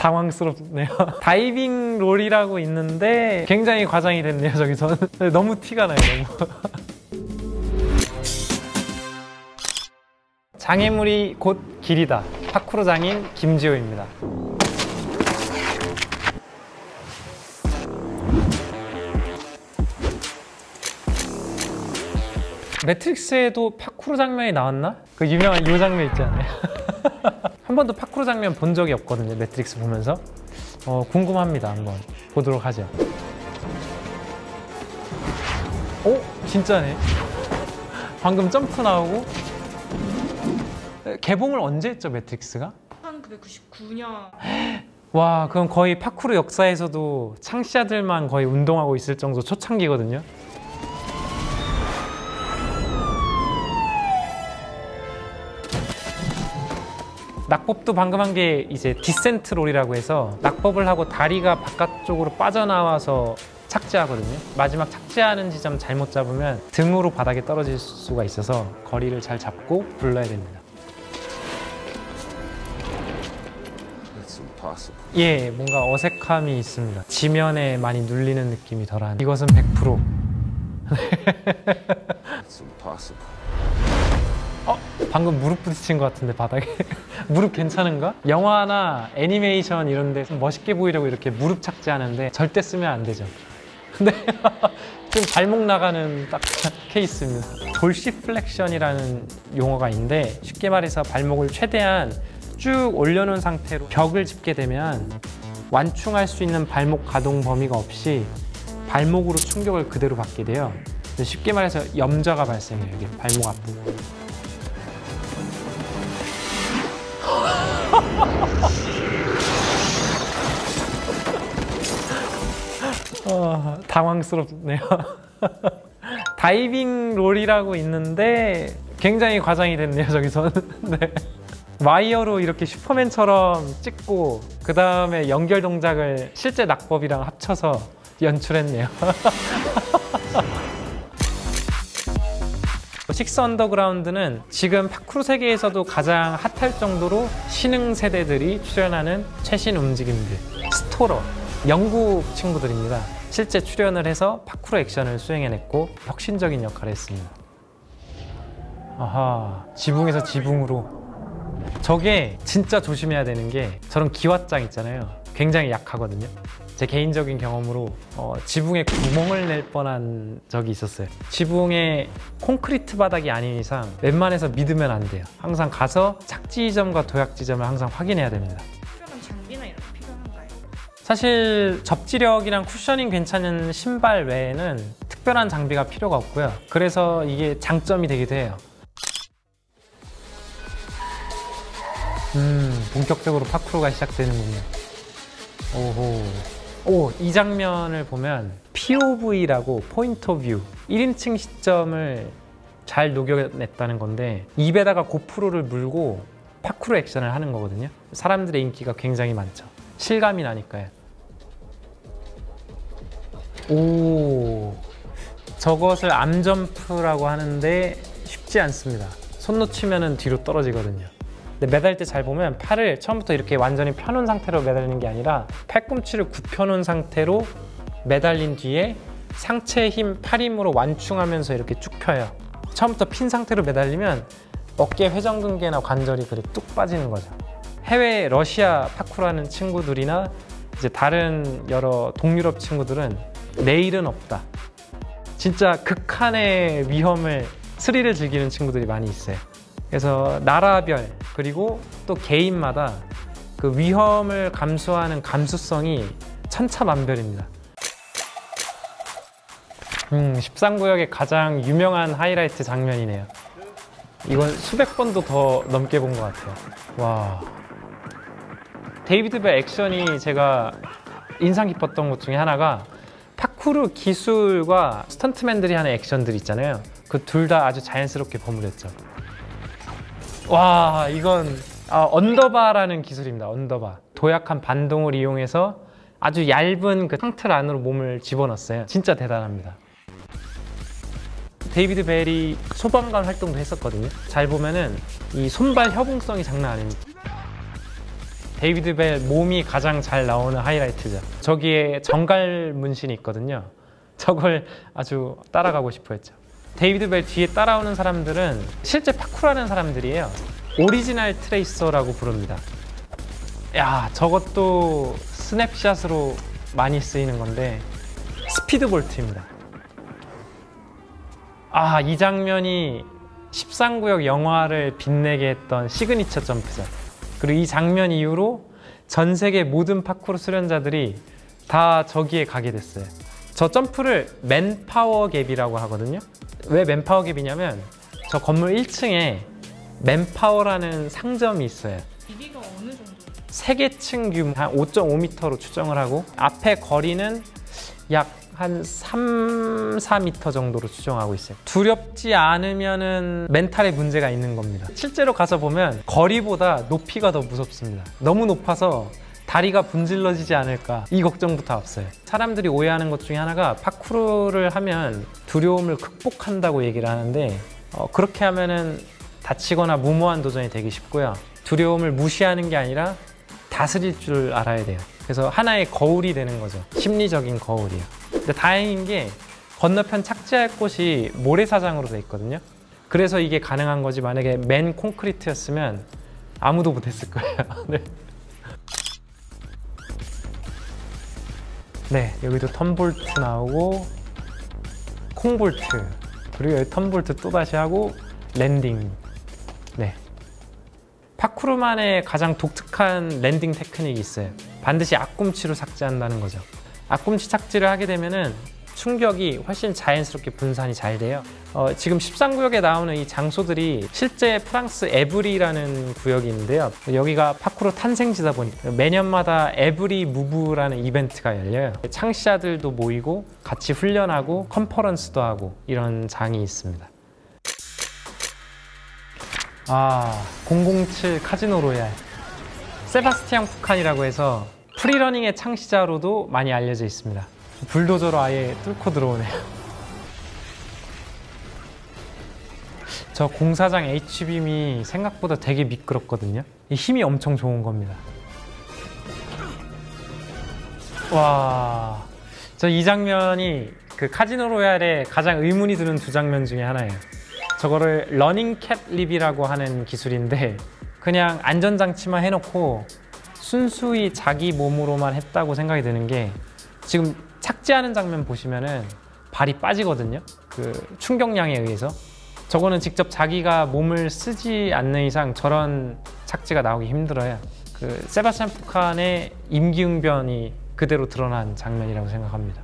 당황스럽네요. 다이빙 롤이라고 있는데 굉장히 과장이 됐네요, 저기서는. 너무 티가 나요, 너무. 장애물이 곧 길이다. 파쿠르 장인 김지호입니다. 매트릭스에도 파쿠르 장면이 나왔나? 그 유명한 이 장면 있잖아요. 한 번도 파쿠르 장면 본 적이 없거든요, 매트릭스 보면서. 궁금합니다. 한번 보도록 하죠. 오? 진짜네. 방금 점프 나오고. 개봉을 언제 했죠, 매트릭스가? 1999년. 와, 그럼 거의 파쿠르 역사에서도 창시자들만 거의 운동하고 있을 정도 초창기거든요. 낙법도 방금 한 게 이제 디센트 롤이라고 해서 낙법을 하고 다리가 바깥쪽으로 빠져나와서 착지하거든요. 마지막 착지하는 지점 잘못 잡으면 등으로 바닥에 떨어질 수가 있어서 거리를 잘 잡고 굴러야 됩니다. 예, 뭔가 어색함이 있습니다. 지면에 많이 눌리는 느낌이 덜한. 이것은 100%. 방금 무릎 부딪힌 것 같은데 바닥에. 무릎 괜찮은가? 영화나 애니메이션 이런 데 멋있게 보이려고 이렇게 무릎 착지하는데 절대 쓰면 안 되죠. 근데 좀 발목 나가는 딱 케이스입니다. 돌시플렉션이라는 용어가 있는데 쉽게 말해서 발목을 최대한 쭉 올려놓은 상태로 벽을 짚게 되면 완충할 수 있는 발목 가동 범위가 없이 발목으로 충격을 그대로 받게 돼요. 쉽게 말해서 염좌가 발생해요. 여기 발목 앞부분. 당황스럽네요. 다이빙 롤이라고 있는데 굉장히 과장이 됐네요, 저기서는. 네. 와이어로 이렇게 슈퍼맨처럼 찍고 그 다음에 연결 동작을 실제 낙법이랑 합쳐서 연출했네요. 식스 언더그라운드는 지금 파쿠르 세계에서도 가장 핫할 정도로 신흥 세대들이 출연하는 최신 움직임들, 스토러, 영국 친구들입니다. 실제 출연을 해서 파쿠르 액션을 수행해냈고 혁신적인 역할을 했습니다. 아하, 지붕에서 지붕으로. 저게 진짜 조심해야 되는 게 저런 기왓장 있잖아요. 굉장히 약하거든요. 제 개인적인 경험으로 지붕에 구멍을 낼 뻔한 적이 있었어요. 지붕에 콘크리트 바닥이 아닌 이상 웬만해서 믿으면 안 돼요. 항상 가서 착지 지점과 도약 지점을 항상 확인해야 됩니다. 특별한 장비나 이런 게 필요한가요? 사실 접지력이랑 쿠셔닝 괜찮은 신발 외에는 특별한 장비가 필요가 없고요. 그래서 이게 장점이 되기도 해요. 본격적으로 파쿠르가 시작되는군요. 오호. 오, 이 장면을 보면 POV라고 포인트 오브 뷰 1인칭 시점을 잘 녹여냈다는 건데 입에다가 고프로를 물고 파쿠르 액션을 하는 거거든요. 사람들의 인기가 굉장히 많죠. 실감이 나니까요. 오, 저것을 암점프라고 하는데 쉽지 않습니다. 손 놓치면 뒤로 떨어지거든요. 근데 매달 때 잘 보면 팔을 처음부터 이렇게 완전히 펴놓은 상태로 매달리는 게 아니라 팔꿈치를 굽혀놓은 상태로 매달린 뒤에 상체의 힘, 팔 힘으로 완충하면서 이렇게 쭉 펴요. 처음부터 핀 상태로 매달리면 어깨 회전근개나 관절이 그래 뚝 빠지는 거죠. 해외 러시아 파쿠르 하는 친구들이나 이제 다른 여러 동유럽 친구들은 내일은 없다. 진짜 극한의 위험을, 스릴을 즐기는 친구들이 많이 있어요. 그래서 나라별 그리고 또 개인마다 그 위험을 감수하는 감수성이 천차만별입니다. 13구역의 가장 유명한 하이라이트 장면이네요. 이건 수백 번도 더 넘게 본 것 같아요. 와, 데이비드 배 액션이 제가 인상 깊었던 것 중에 하나가 파쿠르 기술과 스턴트맨들이 하는 액션들 있잖아요. 그 둘 다 아주 자연스럽게 버무렸죠. 와, 이건 언더바라는 기술입니다. 언더바. 도약한 반동을 이용해서 아주 얇은 그 상틀 안으로 몸을 집어넣었어요. 진짜 대단합니다. 데이비드 벨이 소방관 활동도 했었거든요. 잘 보면은 이 손발 협응성이 장난 아닙니다. 데이비드 벨 몸이 가장 잘 나오는 하이라이트죠. 저기에 정갈 문신이 있거든요. 저걸 아주 따라가고 싶어 했죠. 데이비드 벨 뒤에 따라오는 사람들은 실제 파쿠르하는 사람들이에요. 오리지널 트레이서라고 부릅니다. 야, 저것도 스냅샷으로 많이 쓰이는 건데 스피드 볼트입니다. 아, 이 장면이 13구역 영화를 빛내게 했던 시그니처 점프죠. 그리고 이 장면 이후로 전 세계 모든 파쿠르 수련자들이 다 저기에 가게 됐어요. 저 점프를 맨파워 갭이라고 하거든요. 왜 맨파워 갭이냐면 저 건물 1층에 맨파워라는 상점이 있어요. 길이가 어느 정도? 3개 층 규모 한 5.5m로 추정을 하고 앞에 거리는 약 한 3, 4m 정도로 추정하고 있어요. 두렵지 않으면은 멘탈에 문제가 있는 겁니다. 실제로 가서 보면 거리보다 높이가 더 무섭습니다. 너무 높아서 다리가 분질러지지 않을까 이 걱정부터 앞서요. 사람들이 오해하는 것 중에 하나가 파쿠르를 하면 두려움을 극복한다고 얘기를 하는데 그렇게 하면은 다치거나 무모한 도전이 되기 쉽고요. 두려움을 무시하는 게 아니라 다스릴 줄 알아야 돼요. 그래서 하나의 거울이 되는 거죠. 심리적인 거울이요. 근데 다행인 게 건너편 착지할 곳이 모래사장으로 돼 있거든요. 그래서 이게 가능한 거지 만약에 맨 콘크리트였으면 아무도 못했을 거예요. 네. 네, 여기도 턴볼트 나오고 콩볼트, 그리고 여기 턴볼트 또다시 하고 랜딩. 네. 파쿠르만의 가장 독특한 랜딩 테크닉이 있어요. 반드시 앞꿈치로 착지한다는 거죠. 앞꿈치 착지를 하게 되면은 충격이 훨씬 자연스럽게 분산이 잘 돼요. 지금 13구역에 나오는 이 장소들이 실제 프랑스 에브리라는 구역이 있는데요. 여기가 파쿠르 탄생지다 보니까 매년마다 에브리 무브라는 이벤트가 열려요. 창시자들도 모이고 같이 훈련하고 컨퍼런스도 하고 이런 장이 있습니다. 아, 007 카지노 로얄. 세바스티앙 푸칸이라고 해서 프리러닝의 창시자로도 많이 알려져 있습니다. 불도저로 아예 뚫고 들어오네요. 저 공사장 H빔이 생각보다 되게 미끄럽거든요. 이 힘이 엄청 좋은 겁니다. 와, 저 이 장면이 그 카지노 로얄에 가장 의문이 드는 두 장면 중에 하나예요. 저거를 러닝 캡 립이라고 하는 기술인데 그냥 안전장치만 해놓고 순수히 자기 몸으로만 했다고 생각이 드는 게 지금 착지하는 장면 보시면은 발이 빠지거든요. 그 충격량에 의해서. 저거는 직접 자기가 몸을 쓰지 않는 이상 저런 착지가 나오기 힘들어요. 그 세바스찬 푸칸의 임기응변이 그대로 드러난 장면이라고 생각합니다.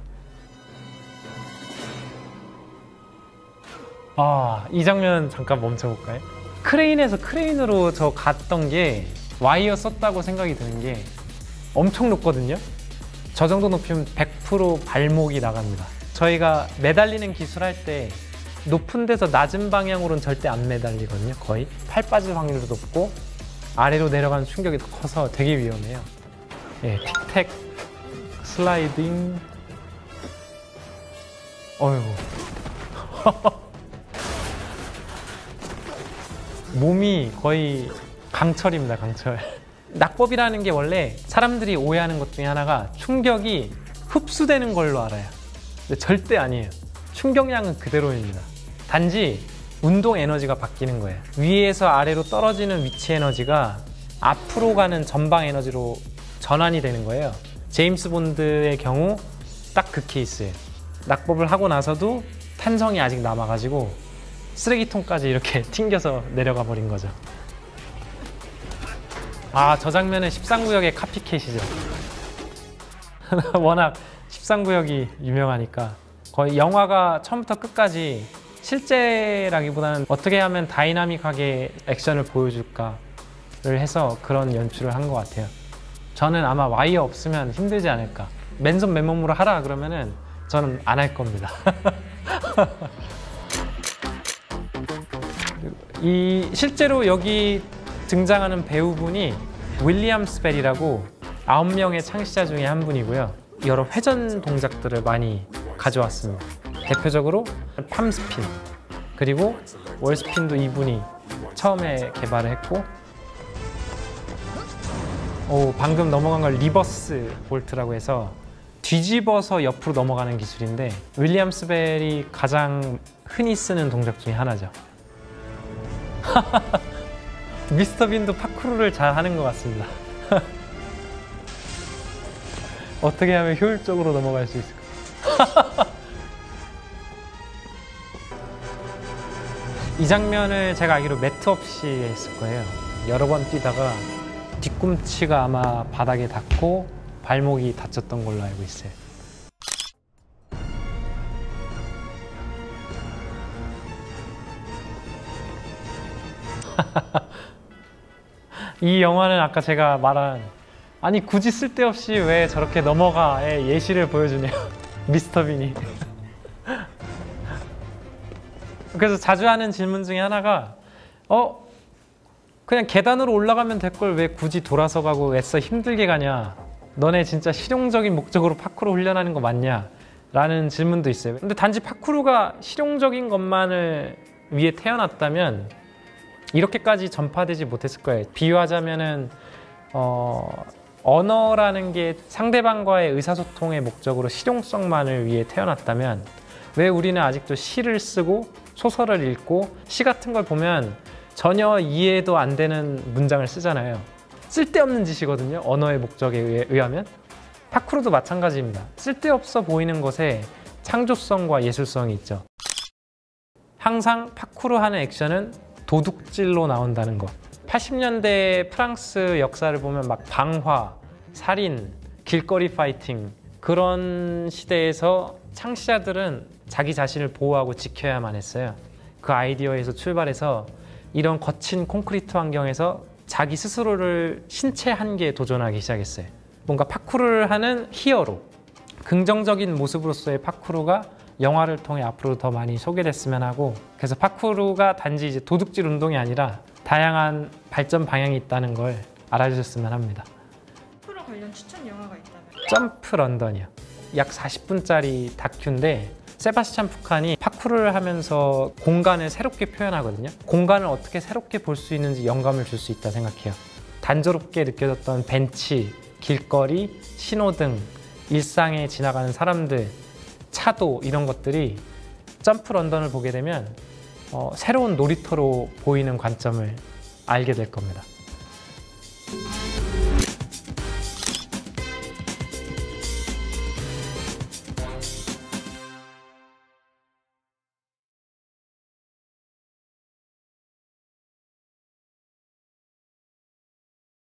아, 이 장면 잠깐 멈춰볼까요? 크레인에서 크레인으로 저 갔던 게 와이어 썼다고 생각이 드는 게 엄청 높거든요. 저 정도 높이면 100% 발목이 나갑니다. 저희가 매달리는 기술 할 때 높은 데서 낮은 방향으로는 절대 안 매달리거든요. 거의 팔 빠질 확률도 높고 아래로 내려가는 충격이 더 커서 되게 위험해요. 예, 틱택 슬라이딩. 어이구. 몸이 거의 강철입니다, 강철. 낙법이라는 게 원래 사람들이 오해하는 것 중에 하나가 충격이 흡수되는 걸로 알아요. 근데 절대 아니에요. 충격량은 그대로입니다. 단지 운동 에너지가 바뀌는 거예요. 위에서 아래로 떨어지는 위치 에너지가 앞으로 가는 전방 에너지로 전환이 되는 거예요. 제임스 본드의 경우 딱 그 케이스예요. 낙법을 하고 나서도 탄성이 아직 남아가지고 쓰레기통까지 이렇게 튕겨서 내려가 버린 거죠. 아, 저 장면은 13구역의 카피캣이죠. 워낙 13구역이 유명하니까 거의 영화가 처음부터 끝까지 실제라기보다는 어떻게 하면 다이나믹하게 액션을 보여줄까를 해서 그런 연출을 한 것 같아요. 저는 아마 와이어 없으면 힘들지 않을까. 맨손 맨몸으로 하라 그러면은 저는 안 할 겁니다. 실제로 여기 등장하는 배우분이 윌리엄 스벨이라고 9명의 창시자 중에 한 분이고요. 여러 회전 동작들을 많이 가져왔습니다. 대표적으로 팜스핀, 그리고 월스핀도 이분이 처음에 개발을 했고, 방금 넘어간 걸 리버스 볼트라고 해서 뒤집어서 옆으로 넘어가는 기술인데 윌리엄스 벨이 가장 흔히 쓰는 동작 중에 하나죠. 미스터 빈도 파쿠르를 잘 하는 것 같습니다. 어떻게 하면 효율적으로 넘어갈 수 있을까? 이 장면을 제가 알기로 매트 없이 했을 거예요. 여러 번 뛰다가 뒤꿈치가 아마 바닥에 닿고 발목이 다쳤던 걸로 알고 있어요. 이 영화는 아까 제가 말한 아니 굳이 쓸데없이 왜 저렇게 넘어가의 예시를 보여주네요. 미스터 빈이. 그래서 자주 하는 질문 중에 하나가 그냥 계단으로 올라가면 될 걸 왜 굳이 돌아서 가고 애써 힘들게 가냐, 너네 진짜 실용적인 목적으로 파쿠르 훈련하는 거 맞냐 라는 질문도 있어요. 근데 단지 파쿠르가 실용적인 것만을 위해 태어났다면 이렇게까지 전파되지 못했을 거예요. 비유하자면은 언어라는 게 상대방과의 의사소통의 목적으로 실용성만을 위해 태어났다면 왜 우리는 아직도 시를 쓰고 소설을 읽고 시 같은 걸 보면 전혀 이해도 안 되는 문장을 쓰잖아요. 쓸데없는 짓이거든요. 언어의 목적에 의하면. 파쿠르도 마찬가지입니다. 쓸데없어 보이는 것에 창조성과 예술성이 있죠. 항상 파쿠르 하는 액션은 도둑질로 나온다는 것. 80년대 프랑스 역사를 보면 막 방화, 살인, 길거리 파이팅 그런 시대에서 창시자들은 자기 자신을 보호하고 지켜야만 했어요. 그 아이디어에서 출발해서 이런 거친 콘크리트 환경에서 자기 스스로를 신체 한계에 도전하기 시작했어요. 뭔가 파쿠르를 하는 히어로, 긍정적인 모습으로서의 파쿠르가 영화를 통해 앞으로 더 많이 소개됐으면 하고, 그래서 파쿠르가 단지 이제 도둑질 운동이 아니라 다양한 발전 방향이 있다는 걸 알아주셨으면 합니다. 파쿠르 관련 추천 영화가 있다면? 점프 런던이요. 약 40분짜리 다큐인데 세바스찬 푸칸이 파쿠르를 하면서 공간을 새롭게 표현하거든요. 공간을 어떻게 새롭게 볼 수 있는지 영감을 줄 수 있다 생각해요. 단조롭게 느껴졌던 벤치, 길거리, 신호등, 일상에 지나가는 사람들, 차도 이런 것들이 점프 런던을 보게 되면 새로운 놀이터로 보이는 관점을 알게 될 겁니다.